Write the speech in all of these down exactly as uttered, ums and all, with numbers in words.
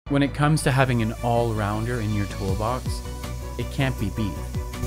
When it comes to having an all-rounder in your toolbox, it can't be beat.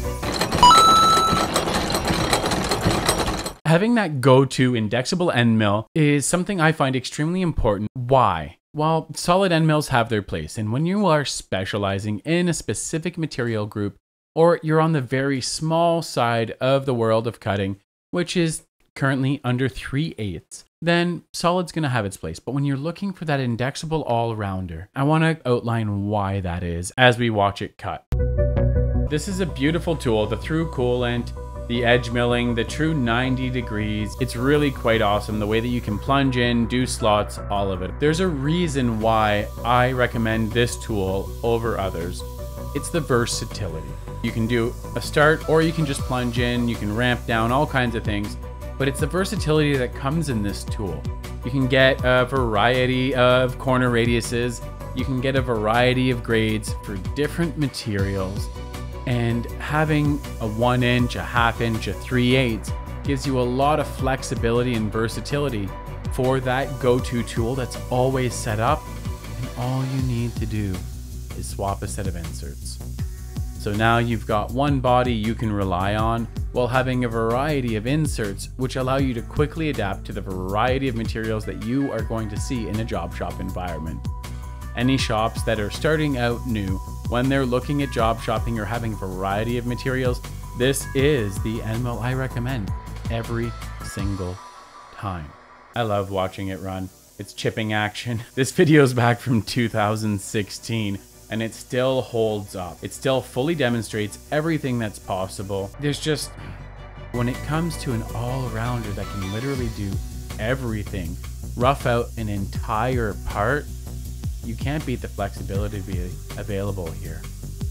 Having that go-to indexable end mill is something I find extremely important. Why? Well, solid end mills have their place, and when you are specializing in a specific material group, or you're on the very small side of the world of cutting, which is currently under three eighths, then solid's going to have its place. But when you're looking for that indexable all-rounder, I want to outline why that is as we watch it cut. This is a beautiful tool, the through coolant, the edge milling, the true ninety degrees. It's really quite awesome the way that you can plunge in, do slots, all of it. There's a reason why I recommend this tool over others. It's the versatility. You can do a start or you can just plunge in, you can ramp down, all kinds of things. But it's the versatility that comes in this tool. You can get a variety of corner radiuses. You can get a variety of grades for different materials. And having a one inch, a half inch, a three eighths gives you a lot of flexibility and versatility for that go-to tool that's always set up. And all you need to do is swap a set of inserts. So now you've got one body you can rely on while having a variety of inserts which allow you to quickly adapt to the variety of materials that you are going to see in a job shop environment. Any shops that are starting out new, when they're looking at job shopping or having a variety of materials, this is the end mill I recommend every single time. I love watching it run. It's chipping action. This video is back from two thousand sixteen and it still holds up. It still fully demonstrates everything that's possible. There's just, when it comes to an all-rounder that can literally do everything, rough out an entire part, you can't beat the flexibility available here.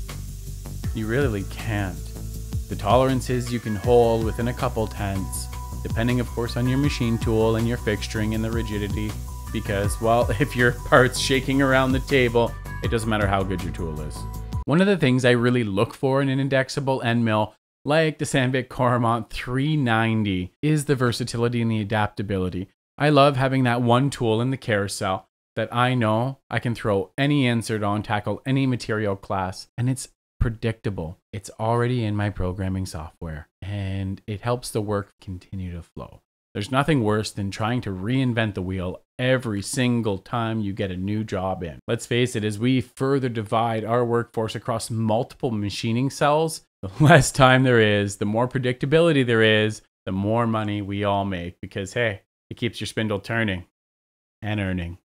You really can't. The tolerances you can hold within a couple tenths, depending of course on your machine tool and your fixturing and the rigidity, because, well, if your part's shaking around the table, it doesn't matter how good your tool is. One of the things I really look for in an indexable end mill, like the Sandvik Coromant three ninety, is the versatility and the adaptability. I love having that one tool in the carousel that I know I can throw any insert on, tackle any material class, and it's predictable. It's already in my programming software, and it helps the work continue to flow. There's nothing worse than trying to reinvent the wheel every single time you get a new job in. Let's face it, as we further divide our workforce across multiple machining cells, the less time there is, the more predictability there is, the more money we all make, because hey, it keeps your spindle turning and earning.